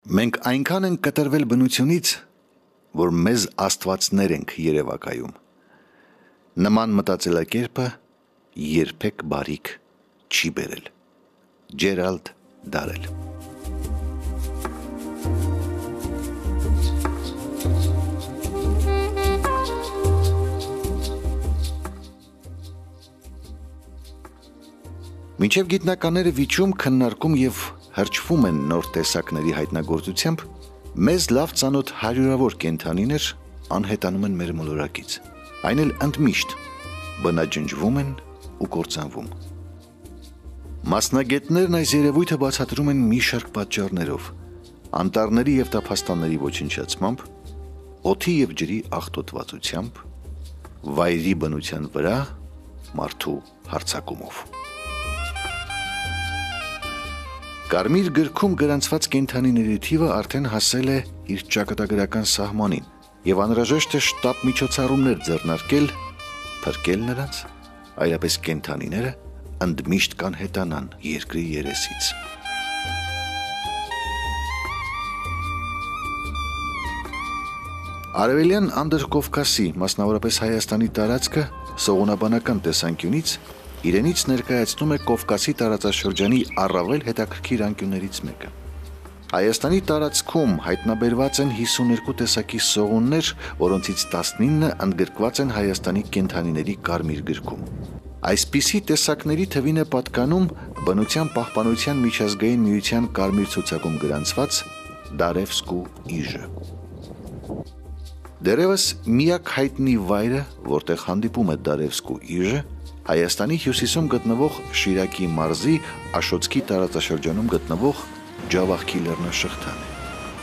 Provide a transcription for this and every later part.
Մենք այնքան ենք կտրվել բնությունից, որ մեզ աստվածներ ենք երևակայում։ Նման մտածելակերպը երբեք բարիք չի բերել։ Ջերալդ Դարել։ Մինչև գիտնականները վիճում, քննարկում եւ հրճվում են նոր տեսակների հայտնագործությամբ, մեզ լավ ծանոթ հարյուրավոր կենդանիներ անհետանում են մեր մոլորակից, այն էլ ընդմիշտ բնաջնջվում են ու կործանվում։ Մասնագետներն այս երևույթը բացատրում են մի շարք պատճառներով, անտառների եւ տափաստանների ոչնչացմամբ, օդի եւ ջրի աղտոտվածությամբ, վայրի բնության վրա մարդու հարձակումով։ Կարմիր գրքում գրանցված կենդանիների թիվը արդեն հասել է իր ճակատագրական սահմանին եւ անհրաժեշտ է շտապ միջոցառումներ ձեռնարկել, փրկել նրանց, այլապես կենդանիները ընդմիշտ կանհետանան երկրի երեսից։ Արևելյան Անդրկովկասի, մասնավորապես Հայաստանի տարածքը սողունաբանական տեսանկյունից իրենից ներկայացնում է Կովկասի տարածաշրջանի առավել հետաքրքիր անկյուններից մեկը։ Հայաստանի տարածքում հայտնաբերված են 52 տեսակի սողուններ, որոնցից 19-ը ընդգրկված են Հայաստանի կենդանիների կարմիր գրքում։ Այսպիսի տեսակների թվին է պատկանում Բնության պահպանության միջազգային միության կարմիր ցուցակում գրանցված Դարևսկու իժը։ Դերևս միակ հայտնի վայրը, որտեղ հանդիպում է Դարևսկու իժը, Հայաստանի հյուսիսում գտնվող Շիրակի մարզի Աշոտսկի տարածաշրջանում գտնվող Ջավախքի լեռնաշղթան է։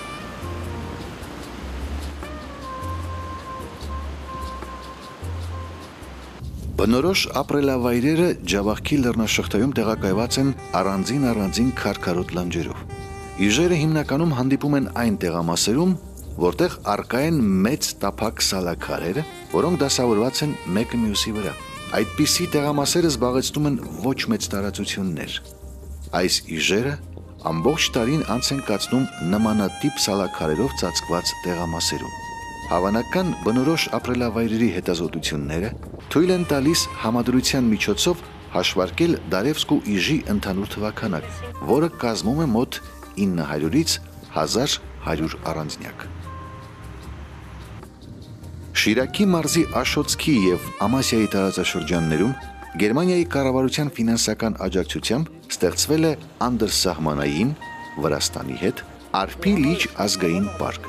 Բնորոշ ապրելավայրերը Ջավախքի լեռնաշղթայում տեղակայված են առանձին քարքարոտ լանջերով։ Իժերը հիմնականում հանդիպում են այն տեղամասերում, որտեղ առկա են մեծ տափակ սալաքարերը, որոնք դասավորված են մեկը մյուսի վրա։ Այդպիսի տեղամասերը զբաղեցնում են ոչ մեծ տարածություններ։ Այս իժերը ամբողջ տարին անց են կացնում նմանատիպ սալաքարերով ծածկված տեղամասերում։ Հավանական բնորոշ ապրելավայրերի հետազոտությունները թույլ են տալիս համադրության միջոցով հաշվարկել Դարևսկու իժի ընդհանուր թվաքանակ, որը կազմում է մոտ 900-ից 1100 առանձնյակ։ Շիրակի մարզի Աշոտսկի եւ Ամասիայի տարածաշրջաններում Գերմանիայի կառավարության ֆինանսական աջակցությամբ ստեղծվել է անդրսահմանային Վրաստանի հետ Արփի լիճ ազգային պարկը։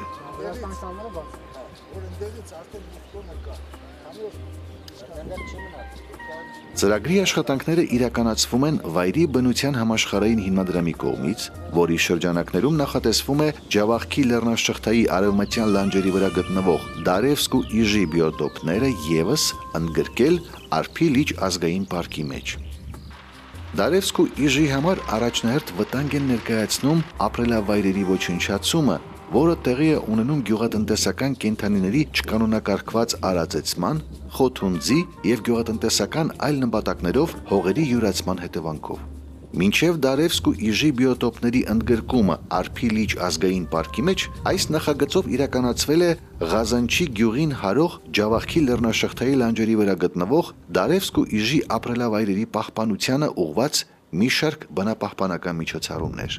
Ծրագրի աշխատանքները իրականացվում են Վայրի բնության համաշխարհային հիմնադրամի կողմից, որի շրջանակներում նախատեսվում է Ջավախքի լեռնաշղթայի արևմտյան լանջերի վրա գտնվող Դարևսկու իժի բիոտոպները եւս ընդգրկել Արփի լիճ ազգային պարկի մեջ։ Դարևսկու իժի համար առաջնահերթ վտանգ են ներկայացնում ապրելավայրերի ոչնչացումը, որը տեղի է ունենում գյուղատնտեսական կենդանիների չկանոնակարգված արածեցման, խոթունձի եւ գյուղատնտեսական այլ նպատակներով հողերի յուրացման հետևանքով։ Մինչև Դարևսկու իժի բիոտոպների ընդգրկումը Արփի լիճ ազգային պարկի մեջ, այս նախագծով իրականացվել է Ղազանչի գյուղին հարող Ջավախքի լեռնաշղթայի լանջերի վրա գտնվող Դարևսկու իժի ապրելավայրերի պահպանությանը ուղղված մի շարք բնապահպանական միջոցառումներ։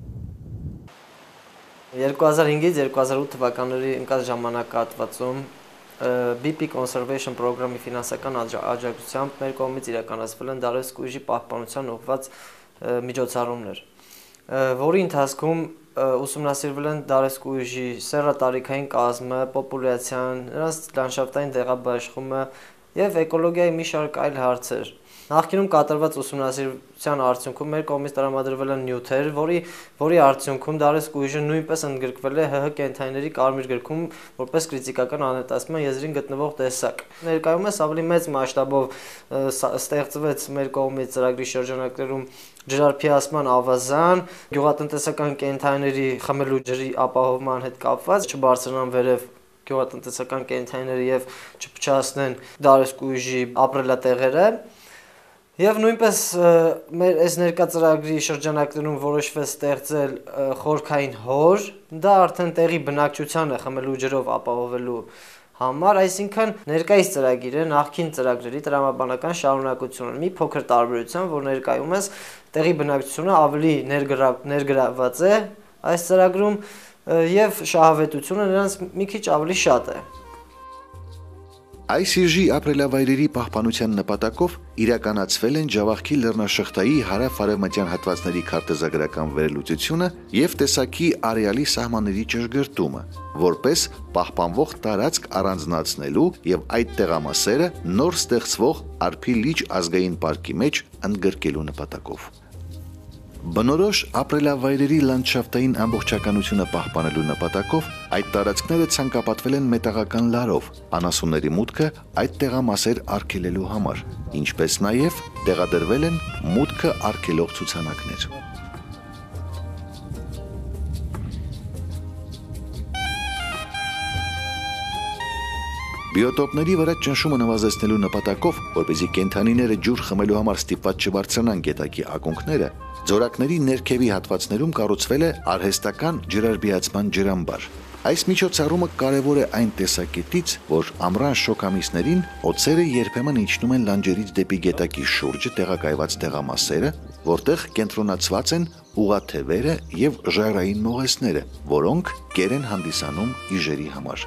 2005-ից 2008 թվականների ընկած ժամանակահատվածում BP Conservation Program-ի ֆինանսական աջակցությամբ մեր կողմից իրականացվել են Դարևսկու իժի պահպանության ուղղված միջոցառումներ, որի ընթացքում ուսումնասիրվել են Դարևսկու իժի սեռատարիքային կազմը, պոպուլյացիան, նրանց լանդշաֆտային տեղաբաշխումը եւ էկոլոգիայի մի շարք այլ հարցեր։ Նախկինում կատարված ուսումնասիրության արդյունքում մեր կողմից տրամադրվել են նյութեր, որի արդյունքում Դարևսկու իժը նույնպես ընդգրկվել է ՀՀ կենդանիների կարմիր գրքում որպես կրիտիկական անհետացման եզրին գտնվող տեսակ։ Ներկայումս ավելի մեծ մասշտաբով ստեղծվեց մեր կողմից ծրագրի շրջանակներում ջրարփիացման ավազան, գյուղատնտեսական կենդանիների խմելու ջրի ապահովման հետ կապված, չբարձրանան վերև գյուղատնտեսական կենդանիները եւ չփչացնեն Դարևսկու իժի ապրելատեղերը։ Եվ նույնպես մեր այս ներկա ծրագրի շրջանակներում որոշվեց ստեղծել խորքային հոր, դա արդեն տեղի բնակչությանը խմելու ջրով ապահովելու համար, այսինքն ներկայիս ծրագիրը նախկին ծրագրերի տրամաբանական շարունակությունն մի փոքր տարբերությամբ, որ ներկայումս տեղի բնակչությունը ավելի ներգրավված է այս ծրագրում եւ շահավետությունը նրանց մի քիչ ավելի շատ է։ Այս իժի ապրելավայրերի պահպանության նպատակով իրականացվել են Ջավախքի լեռնաշղթայի հարավ-արևմտյան հատվածների քարտեզագրական վերլուծությունը եւ տեսակի արեալի սահմանների ճշգրտումը, որպես պահպանվող տարածք առանձնացնելու եւ այդ տեղամասերը նոր ստեղծվող Արփի լիճ ազգային պարկի մեջ ընդգրկելու նպատակով։ Բնորոշ ապրելավայրերի լանդշաֆտային ամբողջականությունը պահպանելու նպատակով այդ տարածքները ցանկապատվել են մետաղական լարով, անասունների մուտքը այդ տեղամասեր արգելելու համար, ինչպես նաև տեղադրվել են մուտքը արգելող ցուցանակներ։ Բիոտոպների վրա ճնշումը նվազեցնելու նպատակով, որպեսզի կենդանիները ջուր խմելու համար ստիպված չբարձրանան գետակի ակունքները, ձորակների ներքևի հատվածներում կառուցվել է արհեստական ջրարբիացման ջրամբար։ Այս միջոցառումը կարևոր է այն տեսակետից, որ ամռան շոգ ամիսներին օձերը երբեմն իջնում են լանջերից դեպի գետակի շուրջը տեղակայված տեղամասերը, որտեղ կենտրոնացված են ուղաթևերը եւ ժայռային մողեսները, որոնք կեր են հանդիսանում իժերի համար։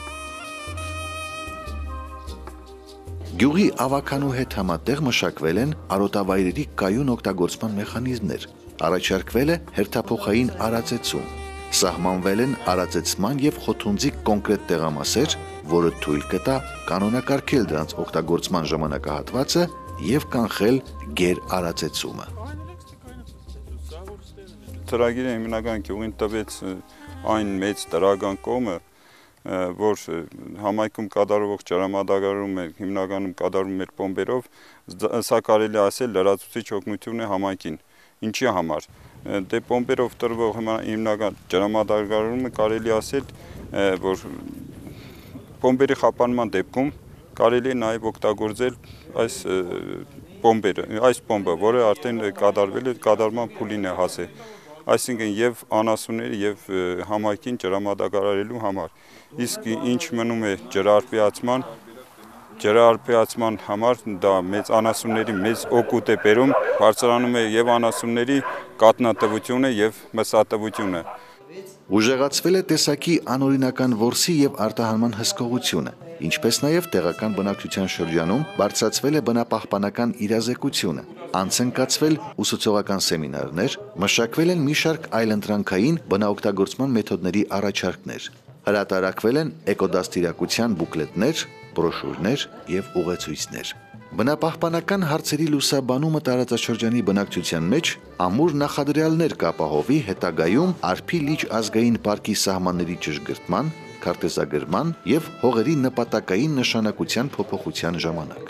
Գյուղի ավականու հետ համատեղ մշակվել են արոտավայրերի կայուն օգտագործման մեխանիզմներ, առաջարկվել է հերթափոխային արածեցում, սահմանվել են արածեցման եւ խոթունձի կոնկրետ տեղամասեր, որը թույլ կտա կանոնակարգել դրանց օգտագործման ժամանակահատվածը եւ կանխել գեր արածեցումը։ Ծրագիրը հիմնական գյուղին տվեց այն մեծ տրական կողմը, որ համայնքում կատարվող ջրամատակարարումը հիմնականում կատարվում էր պոմպերով, սա կարելի ասել լրացուցիչ օգնություն է համայնքին։ Ինչի համար։ Դե պոմպերով տրվող հիմնական ջրամատակարարումը կարելի ասել, որ պոմպերի խափանման դեպքում կարելի է նաև օգտագործել այս պոմպը, որը արդեն կատարվել է, կատարման փուլին է հասել։ Այսինքն եւ անասունների եւ համայնքին ջրամատակարարելու համար։ Իսկ ինչ մնում է ջրարբիացման համար դա մեծ անասունների մեծ օգուտ է բերում, բարձրանում է եւ անասունների կատնատվությունը եւ մսատվությունը։ Ուժեղացվել է տեսակի անօրինական որսի եւ արտահանման հսկողությունը, ինչպես նաև տեղական բնակչության շրջանում բարձրացվել է բնապահպանական իրազեկությունը, անց են կացվել ուսուցողական սեմինարներ, մշակվել են մի շարք այլընտրանքային բնաօգտագործման մեթոդների առաջարկներ, հրատարակվել են էկոդաստիարակության բուկլետներ, բրոշուրներ եւ ուղեցույցներ։ Բնապահպանական հարցերի լուսաբանումը տարածաշրջանի բնակչության մեջ ամուր նախադրյալներ կապահովի հետագայում Արփի լիճ ազգային պարկի սահմանների ճշգրտման, քարտեզագրման եւ հողերի նպատակային նշանակության փոփոխության ժամանակ։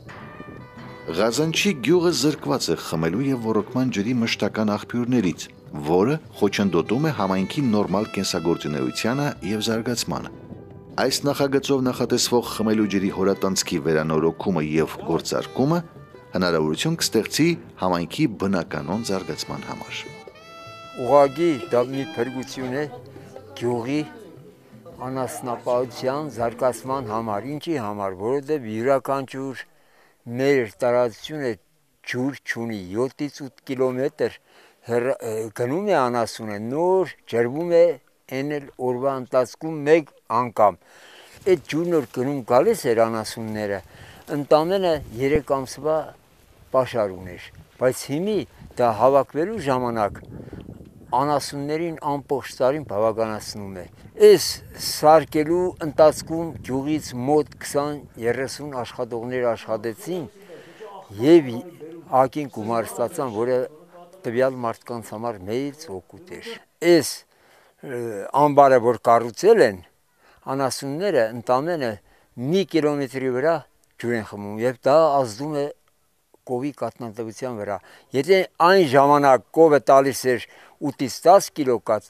Ղազանչի գյուղը զրկված է խմելու եւ ոռոգման ջրի մշտական աղբյուրներից, որը խոչընդոտում է համայնքի նորմալ կենսագործունեությանը եւ զարգացմանը։ Այս նախագծով նախատեսվող խմելու ջրի հորատանցքի վերանորոգումը եւ գործարկումը հնարավորություն կստեղծի համայնքի բնականոն զարգացման համար։ Ուղղակի դա մի փրկություն է գյուղի անասնապահության զարգացման համար, ինչի համար, որովհետև յուրաքանչյուր մեր տարածությունը ջուր չունի, 7-ից 8 կիլոմետր գնում է անասունը, նոր ջրվում է էնել օրվա ընթացքում մեկ անգամ։ Այդ ջուրն որ գնում գալիս էր անասունները, ընդամենը 3 ամսվա պաշար ուներ, բայց հիմի դա հավաքվելու ժամանակ անասուններին ամբողջ տարին բավականացնում է։ Այս սարքելու ընթացքում գյուղից մոտ 20-30 աշխատողներ աշխատեցին եւ ակին գումար ստացան, որը տվյալ մարդկանց համար մեծ օգուտ էր։ Այս ամբարը որ կառուցել են, անասունները ընդամենը մի կիլոմետրի վրա ջուր են խմում եւ դա ազդում է կովի կատնատվության վրա։ Եթե այն ժամանակ կովը տալիս էր 8-ից 10 կիլոգրամ,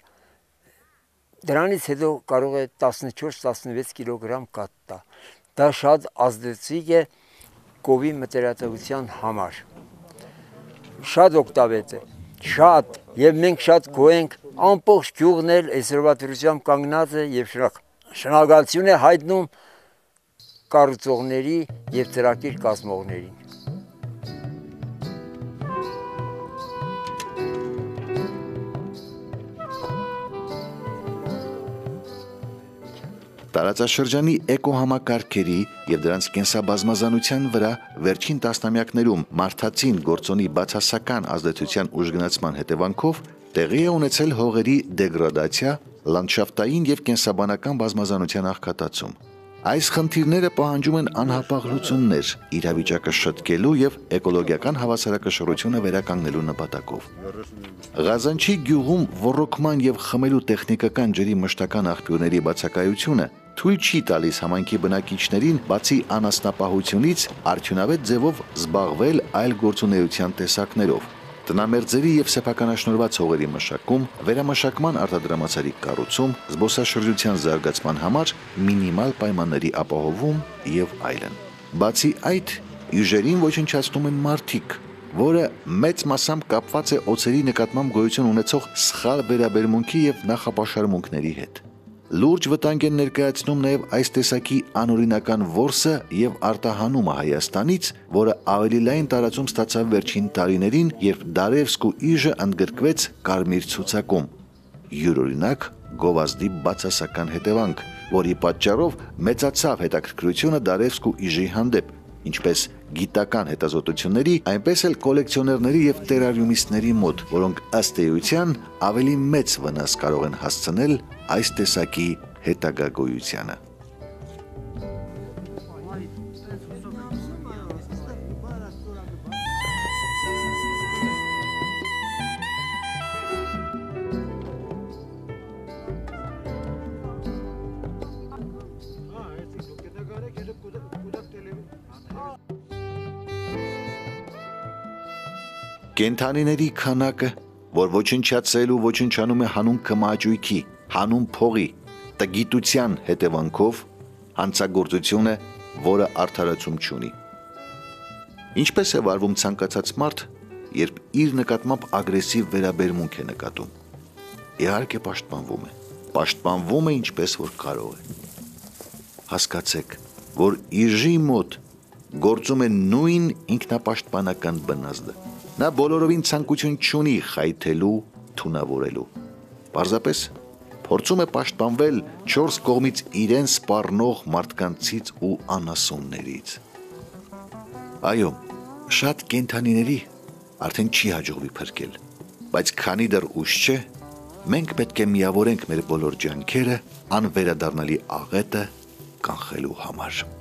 դրանից հետո կարող է 14-16 կիլոգրամ կաթ տա։ Դա շատ ազդեցիկ է կովի մտերատվության համար։ շատ օգտավետ է, շատ, եւ մենք շատ գոհ ենք, ամբողջ գյուղն էլ այսօրվա դրությամբ կանգնած է եւ շնորհակալություն է հայտնում կառուցողների եւ ծրագիր կազմողներին։ Տարածաշրջանի էկոհամակարգերի եւ դրանց կենսաբազմազանության վրա վերջին տասնամյակներում մարդածին գործոնի բացասական ազդեցության ուժգնացման հետևանքով տեղի է ունեցել հողերի դեգրադացիա, լանդշաֆտային եւ կենսաբանական բազմազանության աղքատացում։ Այս խնդիրները պահանջում են անհապաղ լուծումներ իրավիճակը շտկելու եւ էկոլոգիական հավասարակշռությունը վերականգնելու նպատակով։ Ղազանչի գյուղում ոռոգման եւ խմելու տեխնիկական ջրի մշտական աղբյուրների բացակայությունը թույլ չի տալիս համայնքի բնակիչներին բացի անասնապահությունից արդյունավետ ձևով զբաղվել այլ գործունեության տեսակներով։ Տնամերձերի եւ սեփականաշնորհված հողերի մշակում, վերամշակման արտադրամասարի կառուցում, զբոսաշրջության զարգացման համար մինիմալ պայմանների ապահովում եւ այլն։ Բացի այդ, իժերին ոչնչացնում են մարդիկ, որը մեծ մասամբ կապված է օձերի նկատմամբ գոյություն ունեցող սխալ վերաբերմունքի եւ նախապաշարմունքների հետ։ Լուրջ վտանգ են ներկայացնում նաև այս տեսակի անօրինական որսը եւ արտահանումը Հայաստանից, որը ավելի լայն տարածում ստացավ վերջին տարիներին, երբ Դարևսկ ու Իժը ընդգրկվեց Կարմիր ցուցակում։ Յուրօրինակ գովազդի բացասական հետևանք, որի պատճառով մեծացավ հետաքրքրությունը Դարևսկ ու Իժի հանդեպ, ինչպես գիտական հետազոտությունների, այնպես էլ կոլեկցիոներների եւ տերարիումիստների մոտ, որոնք ըստ էության ավելի մեծ վնաս կարող են հասցնել այս տեսակի հետագա գոյությանը։ Կենթանիների քանակը, որ ոչնչացել ու ոչնչանում է հանուն կմաճույքի, հանուն փողի, տգիտության հետևանքով, հանցագործություն է, որը արդարացում չունի։ Ինչպես է վարվում ցանկացած մարդ, երբ իր նկատմամբ ագրեսիվ վերաբերմունք է նկատում։ Իհարկե պաշտպանվում է։ Պաշտպանվում է ինչպես որ կարող է։ Հասկացեք, որ Իժի մոտ գործում է նույն ինքնապաշտպանական բնազդը։ Նա բոլորովին ցանկություն չունի խայթելու, թունավորելու։ Պարզապես փորձում է պաշտպանվել 4 կողմից իրեն սպառնող մարդկանցից ու անասուններից։ Այո, շատ կենթանիների արդեն չի հաջողվի փրկել, բայց քանի դեռ ուշ չէ, մենք պետք է միավորենք մեր բոլոր ջանքերը անվերադառնալի աղետը կանխելու համար։